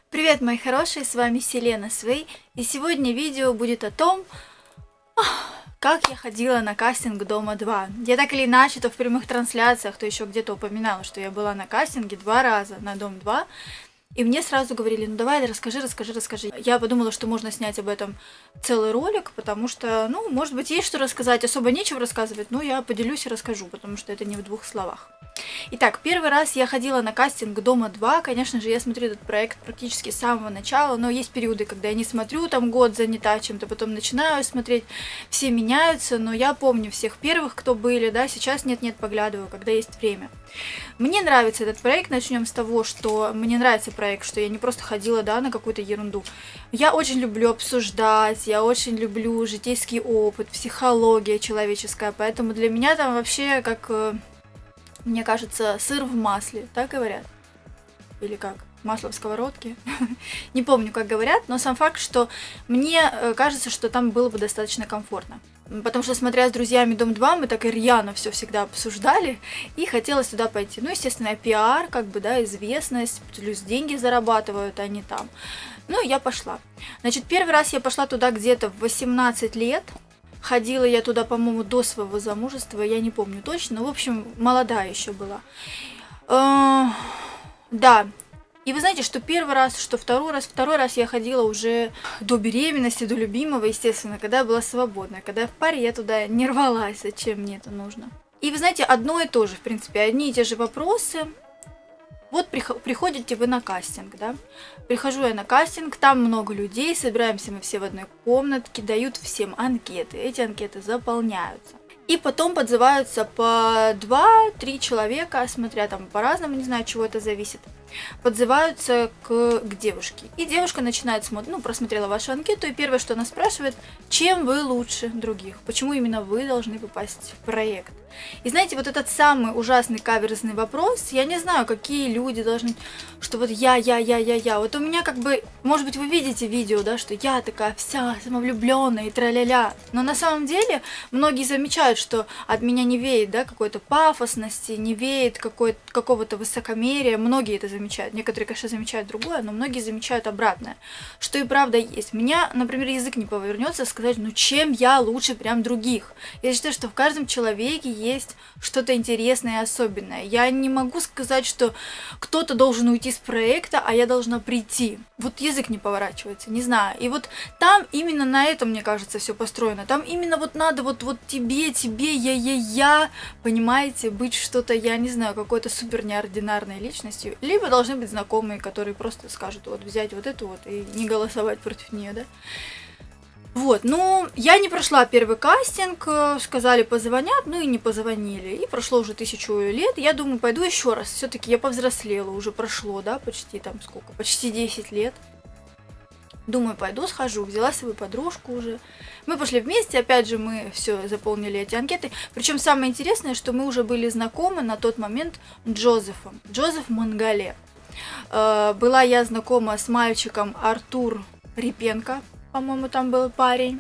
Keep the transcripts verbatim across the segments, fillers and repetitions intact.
Привет, мои хорошие, с вами Селена Свей, и сегодня видео будет о том, как я ходила на кастинг Дома два. Я так или иначе, то в прямых трансляциях, то еще где-то упоминала, что я была на кастинге два раза на Дом два. И мне сразу говорили, ну давай, расскажи, расскажи, расскажи. Я подумала, что можно снять об этом целый ролик, потому что, ну, может быть, есть что рассказать, особо нечего рассказывать, но я поделюсь и расскажу, потому что это не в двух словах. Итак, первый раз я ходила на кастинг Дома два, конечно же, я смотрю этот проект практически с самого начала, но есть периоды, когда я не смотрю, там год занята чем-то, потом начинаю смотреть, все меняются, но я помню всех первых, кто были, да, сейчас нет-нет, поглядываю, когда есть время. Мне нравится этот проект, начнем с того, что мне нравится проект, что я не просто ходила, да, на какую-то ерунду. Я очень люблю обсуждать, я очень люблю житейский опыт, психология человеческая, поэтому для меня там вообще как... Мне кажется, сыр в масле, так говорят? Или как? Масло в сковородке? Не помню, как говорят, но сам факт, что мне кажется, что там было бы достаточно комфортно. Потому что, смотря с друзьями Дом два, мы так и рьяно все всегда обсуждали, и хотелось туда пойти. Ну, естественно, пиар, как бы, да, известность, плюс деньги зарабатывают они там. Ну, и я пошла. Значит, первый раз я пошла туда где-то в восемнадцать лет. Ходила я туда, по-моему, до своего замужества, я не помню точно. В общем, молодая еще была. Да. И вы знаете, что первый раз, что второй раз, второй раз я ходила уже до беременности, до любимого, естественно, когда я была свободна. Когда я в паре, я туда не рвалась, зачем мне это нужно. И вы знаете, одно и то же, в принципе, одни и те же вопросы. Вот приходите вы на кастинг, да? Прихожу я на кастинг, там много людей, собираемся мы все в одной комнатке, дают всем анкеты, эти анкеты заполняются. И потом подзываются по два-три человека, смотря там по-разному, не знаю, от чего это зависит, подзываются к, к девушке. И девушка начинает смотреть, ну, просмотрела вашу анкету, и первое, что она спрашивает, чем вы лучше других, почему именно вы должны попасть в проект. И знаете, вот этот самый ужасный каверзный вопрос, я не знаю, какие люди должны, что вот я, я, я, я, я, вот у меня как бы, может быть, вы видите видео, да, что я такая вся самовлюбленная и тра-ля-ля, но на самом деле многие замечают, что от меня не веет, да, какой-то пафосности, не веет какого-то высокомерия, многие это замечают, некоторые, конечно, замечают другое, но многие замечают обратное, что и правда есть. Меня, например, язык не повернется сказать, ну чем я лучше прям других. Я считаю, что в каждом человеке есть что-то интересное и особенное. Я не могу сказать, что кто-то должен уйти с проекта, а я должна прийти. Вот язык не поворачивается, не знаю. И вот там именно на этом, мне кажется, все построено. Там именно вот надо вот, вот тебе, тебе, я, я, я, понимаете, быть что-то, я не знаю, какой-то супер неординарной личностью. Либо должны быть знакомые, которые просто скажут, вот взять вот эту вот и не голосовать против нее, да. Вот, ну, я не прошла первый кастинг, сказали, позвонят, ну и не позвонили. И прошло уже тысячу лет, я думаю, пойду еще раз. Все-таки я повзрослела, уже прошло, да, почти там сколько, почти десять лет. Думаю, пойду схожу, взяла свою подружку уже. Мы пошли вместе, опять же, мы все заполнили эти анкеты. Причем самое интересное, что мы уже были знакомы на тот момент с Джозефом. Джозеф Монгале. Была я знакома с мальчиком Артур Репенко, по-моему, там был парень.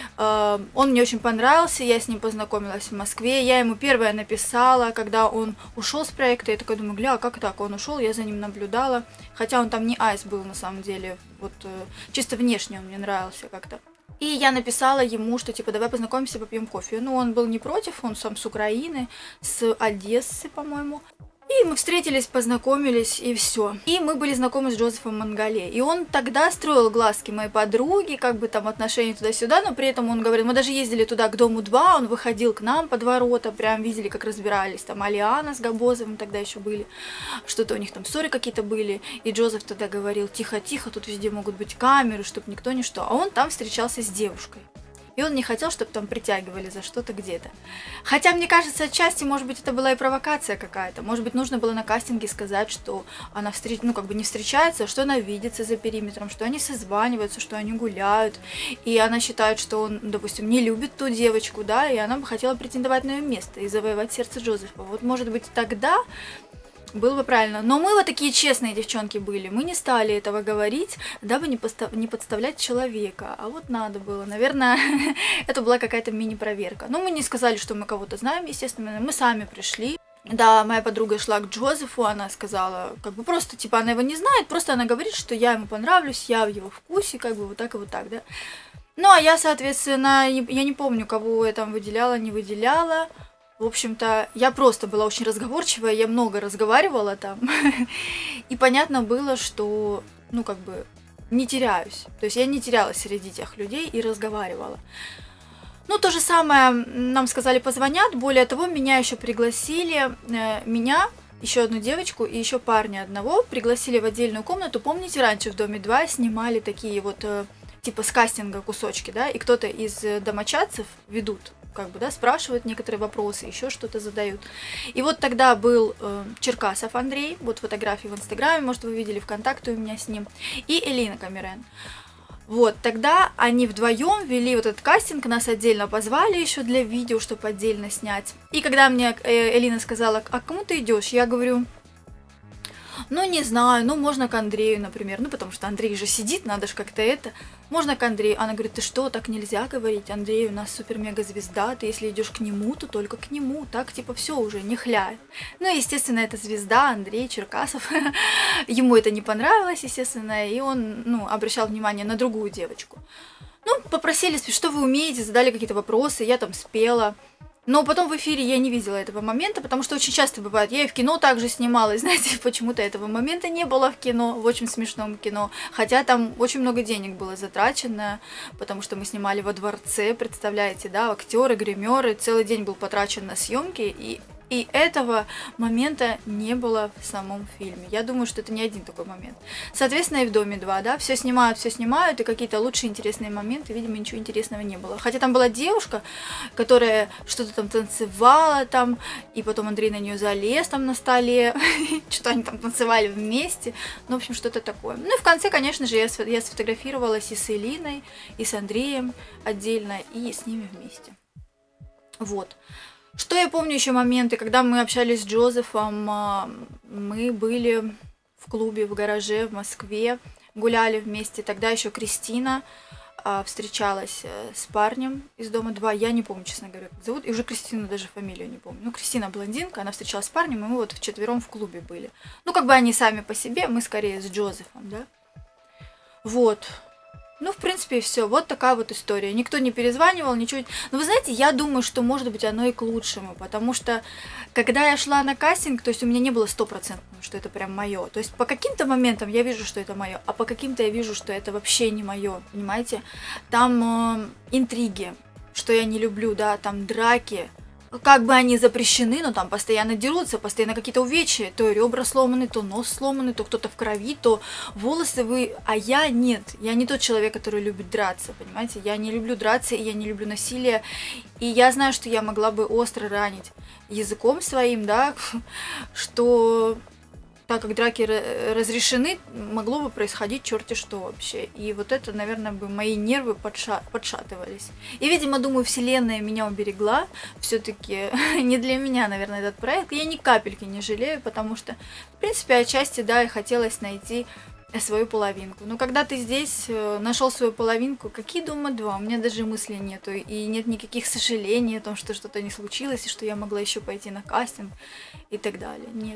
Он мне очень понравился, я с ним познакомилась в Москве. Я ему первая написала, когда он ушел с проекта. Я такая думаю, гля, как так? Он ушел, я за ним наблюдала. Хотя он там не айс был на самом деле. Вот чисто внешне он мне нравился как-то. И я написала ему, что типа давай познакомимся, попьем кофе. Ну, он был не против, он сам с Украины, с Одессы, по-моему. И мы встретились, познакомились, и все. И мы были знакомы с Джозефом Монгале. И он тогда строил глазки моей подруги, как бы там отношения туда-сюда, но при этом он говорил, мы даже ездили туда к Дому два, он выходил к нам под ворота, прям видели, как разбирались. Там Алиана с Габозовым тогда еще были, что-то у них там ссоры какие-то были. И Джозеф тогда говорил, тихо-тихо, тут везде могут быть камеры, чтобы никто ни что. А он там встречался с девушкой. И он не хотел, чтобы там притягивали за что-то где-то. Хотя, мне кажется, отчасти, может быть, это была и провокация какая-то. Может быть, нужно было на кастинге сказать, что она встреч... ну, как бы не встречается, что она видится за периметром, что они созваниваются, что они гуляют. И она считает, что он, допустим, не любит ту девочку, да, и она бы хотела претендовать на ее место и завоевать сердце Джозефа. Вот, может быть, тогда было бы правильно. Но мы вот такие честные девчонки были. Мы не стали этого говорить, дабы не, постав... не подставлять человека. А вот надо было. Наверное, это была какая-то мини-проверка. Но мы не сказали, что мы кого-то знаем, естественно. Мы сами пришли. Да, моя подруга шла к Джозефу, она сказала, как бы просто, типа, она его не знает, просто она говорит, что я ему понравлюсь, я в его вкусе, как бы вот так и вот так, да. Ну, а я, соответственно, я не помню, кого я там выделяла, не выделяла. В общем-то, я просто была очень разговорчивая, я много разговаривала там. И понятно было, что, ну, как бы, не теряюсь. То есть я не терялась среди тех людей и разговаривала. Ну, то же самое нам сказали, позвонят. Более того, меня еще пригласили, э, меня, еще одну девочку и еще парня одного пригласили в отдельную комнату. Помните, раньше в Доме два снимали такие вот, э, типа с кастинга кусочки, да, и кто-то из домочадцев ведут, как бы, да, спрашивают некоторые вопросы, еще что-то задают. И вот тогда был э, Черкасов Андрей, вот фотографии в Инстаграме, может, вы видели, ВКонтакте у меня с ним, и Элина Камерен. Вот, тогда они вдвоем вели вот этот кастинг, нас отдельно позвали еще для видео, чтобы отдельно снять. И когда мне Элина сказала, а к кому ты идешь, я говорю, ну не знаю, ну можно к Андрею, например, ну потому что Андрей же сидит, надо же как-то это, можно к Андрею. Она говорит, ты что, так нельзя говорить, Андрей у нас супер-мега-звезда, ты если идешь к нему, то только к нему, так типа все уже, не хляй. Ну, естественно, это звезда, Андрей Черкасов, ему это не понравилось, естественно, и он, ну, обращал внимание на другую девочку. Ну, попросили, что вы умеете, задали какие-то вопросы, я там спела. Но потом в эфире я не видела этого момента, потому что очень часто бывает, я и в кино также снималась, знаете, почему-то этого момента не было в кино, в очень смешном кино, хотя там очень много денег было затрачено, потому что мы снимали во дворце, представляете, да, актеры, гримеры, целый день был потрачен на съемки, и И этого момента не было в самом фильме. Я думаю, что это не один такой момент. Соответственно, и в Доме два, да, все снимают, все снимают, и какие-то лучшие интересные моменты, видимо, ничего интересного не было. Хотя там была девушка, которая что-то там танцевала там, и потом Андрей на нее залез там на столе, что-то они там танцевали вместе, ну, в общем, что-то такое. Ну, и в конце, конечно же, я, я сфотографировалась и с Элиной, и с Андреем отдельно, и с ними вместе. Вот. Что я помню еще моменты, когда мы общались с Джозефом, мы были в клубе, в гараже в Москве, гуляли вместе. Тогда еще Кристина встречалась с парнем из Дома два. Я не помню, честно говоря, как зовут. И уже Кристину даже фамилию не помню. Ну, Кристина блондинка, она встречалась с парнем, и мы вот вчетвером в клубе были. Ну, как бы они сами по себе, мы скорее с Джозефом, да. Вот. Ну, в принципе, все. Вот такая вот история. Никто не перезванивал, ничего. Но вы знаете, я думаю, что, может быть, оно и к лучшему. Потому что, когда я шла на кастинг, то есть у меня не было стопроцентного, что это прям мое. То есть по каким-то моментам я вижу, что это мое, а по каким-то я вижу, что это вообще не мое. Понимаете? Там э, интриги, что я не люблю, да, там драки. Как бы они запрещены, но там постоянно дерутся, постоянно какие-то увечья, то ребра сломаны, то нос сломанный, то кто-то в крови, то волосы вы... А я нет, я не тот человек, который любит драться, понимаете? Я не люблю драться, и я не люблю насилие, и я знаю, что я могла бы остро ранить языком своим, да, что... Так как драки разрешены, могло бы происходить черти что вообще. И вот это, наверное, бы мои нервы подша- подшатывались. И, видимо, думаю, вселенная меня уберегла. Все-таки не для меня, наверное, этот проект. Я ни капельки не жалею, потому что, в принципе, отчасти, да, и хотелось найти свою половинку. Но когда ты здесь нашел свою половинку, какие Дома два? У меня даже мысли нету. И нет никаких сожалений о том, что что-то не случилось, и что я могла еще пойти на кастинг и так далее. Нет.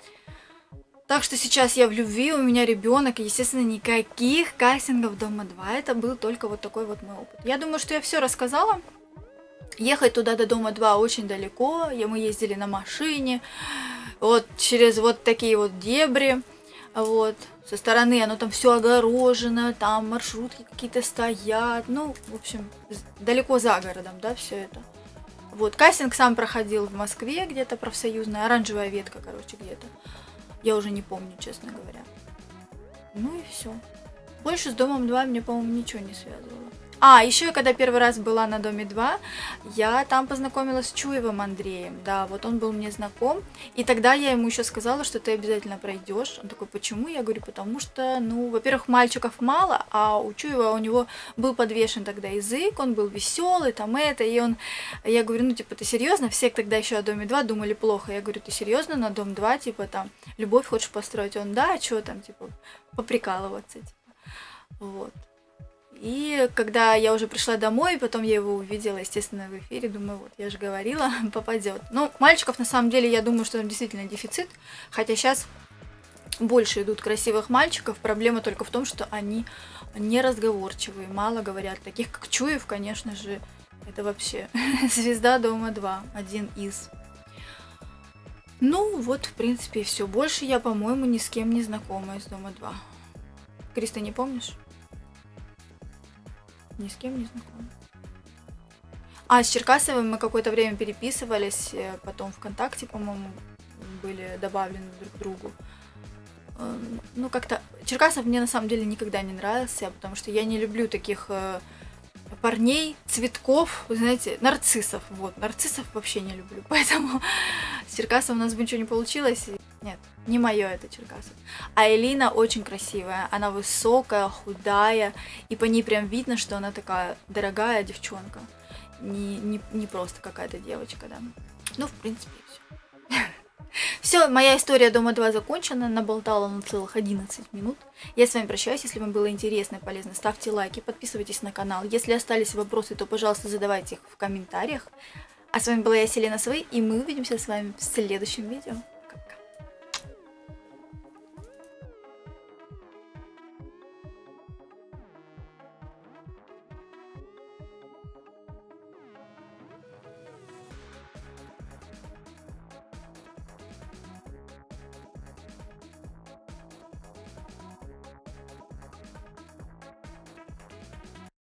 Так что сейчас я в любви, у меня ребенок, и, естественно, никаких кастингов Дома два. Это был только вот такой вот мой опыт. Я думаю, что я все рассказала. Ехать туда до Дома два очень далеко. Мы ездили на машине, вот через вот такие вот дебри. Вот. Со стороны оно там все огорожено, там маршрутки какие-то стоят. Ну, в общем, далеко за городом, да, все это. Вот. Кастинг сам проходил в Москве, где-то профсоюзная, оранжевая ветка, короче, где-то. Я уже не помню, честно говоря. Ну и все. Больше с Домом два мне, по-моему, ничего не связывало. А, еще я когда первый раз была на Доме два, я там познакомилась с Чуевым Андреем. Да, вот он был мне знаком. И тогда я ему еще сказала, что ты обязательно пройдешь. Он такой, почему? Я говорю, потому что, ну, во-первых, мальчиков мало, а у Чуева у него был подвешен тогда язык, он был веселый, там это, и он, я говорю, ну, типа, ты серьезно? Все тогда еще о Доме два думали плохо. Я говорю, ты серьезно на Дом два, типа, там, любовь хочешь построить? Он, да, а что там, типа, поприкалываться, типа, вот. И когда я уже пришла домой, потом я его увидела, естественно, в эфире, думаю, вот, я же говорила, попадет. Ну, мальчиков, на самом деле, я думаю, что там действительно дефицит, хотя сейчас больше идут красивых мальчиков, проблема только в том, что они неразговорчивые, мало говорят, таких как Чуев, конечно же, это вообще звезда Дома два, один из. Ну, вот, в принципе, и все. Больше я, по-моему, ни с кем не знакома из Дома два. Крис, ты не помнишь? Ни с кем не знакома. А, с Черкасовым мы какое-то время переписывались, потом ВКонтакте, по-моему, были добавлены друг к другу. Ну, как-то... Черкасов мне, на самом деле, никогда не нравился, потому что я не люблю таких парней, цветков, вы знаете, нарциссов. Вот, нарциссов вообще не люблю, поэтому с Черкасовым у нас бы ничего не получилось. Нет, не мое это Черкасов. А Элина очень красивая, она высокая, худая, и по ней прям видно, что она такая дорогая девчонка, не, не, не просто какая-то девочка, да. Ну, в принципе, все. Все, моя история Дома два закончена, наболтала на целых одиннадцать минут. Я с вами прощаюсь, если вам было интересно и полезно, ставьте лайки, подписывайтесь на канал. Если остались вопросы, то, пожалуйста, задавайте их в комментариях. А с вами была я, Селена Свей, и мы увидимся с вами в следующем видео.